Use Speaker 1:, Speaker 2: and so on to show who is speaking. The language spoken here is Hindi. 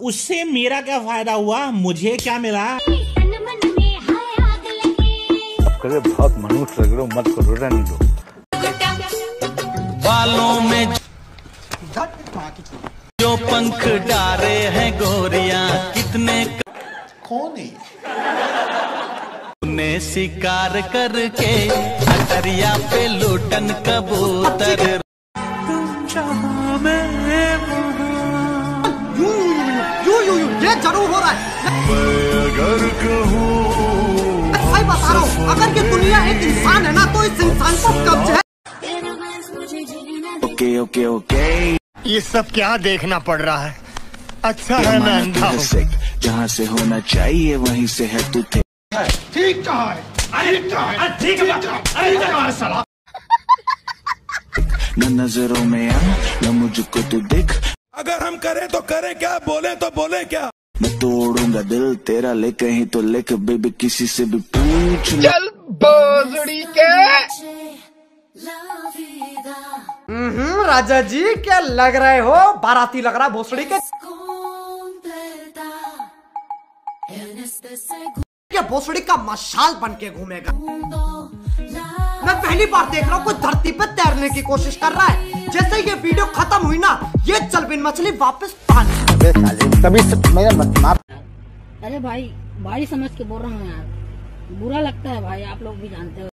Speaker 1: उससे मेरा क्या फायदा हुआ, मुझे क्या मिला?
Speaker 2: करे बहुत मनुष्य लग रहे हो, मत करो, रहने दो।
Speaker 3: बालों में जो पंख डारे हैं गोरियां, कितने
Speaker 4: कौन है
Speaker 3: ने शिकार करके अटरिया पे लूटन कबूतर।
Speaker 4: ये जरूर हो रहा है।
Speaker 3: अगर कहूँ
Speaker 4: सही बता रहा हूँ, अगर ये दुनिया एक इंसान है ना, तो इस इंसान को कब्ज है।
Speaker 3: ओके ओके ओके,
Speaker 5: ये सब क्या देखना पड़ रहा है? अच्छा है मैं अंधा हूँ।
Speaker 3: जहाँ से होना चाहिए वहीं से है तू थे।
Speaker 4: ठीक कहा है, ठीक है साला।
Speaker 3: न नजरों में आ, न मुझको तू दिख।
Speaker 6: अगर हम करें तो करें क्या, बोले तो बोले क्या।
Speaker 3: मैं तोड़ूंगा दिल तेरा, ले कहीं तो लिख बेबी, किसी से भी पूछ ले।
Speaker 5: चल बोजड़ी के।
Speaker 4: राजा जी क्या लग रहे हो, बाराती लग रहा है भोसड़ी के। ये भोसड़ी का मशाल बन के घूमेगा। मैं पहली बार देख रहा हूँ कोई धरती पे तैरने की कोशिश कर रहा है। जैसे ये वीडियो खत्म हुई ना, ये चलबिन मछली वापस पानी।
Speaker 7: अरे भाई, भाई समझ के बोल रहा हूँ यार, बुरा लगता है भाई, आप लोग भी जानते हो।